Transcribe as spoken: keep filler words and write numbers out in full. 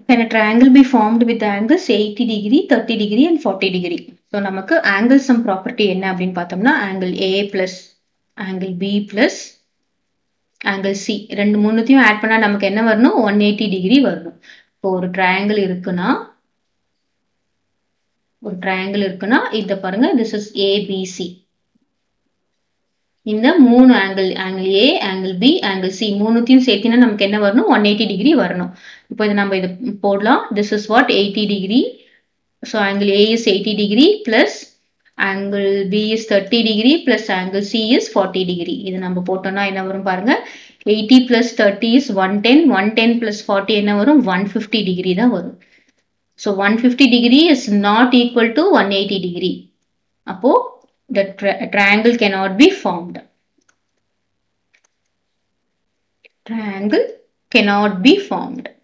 Can a triangle be formed with angles eighty degree, thirty degree and forty degree? So நமக்கு angle sum property என்ன அப்படின்னு பார்த்தோம்னா angle A plus angle B plus angle C ரெண்டு மூணுத்தையும் add பண்ணா நமக்கு என்ன வரணும் one eighty degree வரணும். இப்போ ஒரு triangle இருக்குன்னா ஒரு triangle இருக்குன்னா இத பாருங்க, this is A B C. இந்த மூணு angle, angle A, angle B, angle C மூணுத்தையும் சேர்த்தினா நமக்கு என்ன வரணும் one eighty degree வரணும். இப்போ இத நம்ம இத போடலாம். This is what eighty degree. So angle A is eighty degree plus angle B is thirty degree plus angle C is forty degree. இது நம்ம போட்டோம்னா என்ன வரும் பாருங்க, eighty plus thirty is one ten, one ten plus forty என்ன வரும் one fifty degree தான் வரும். So one fifty degree is not equal to one eighty degree. அப்போ the tri triangle cannot be formed. Triangle cannot be formed.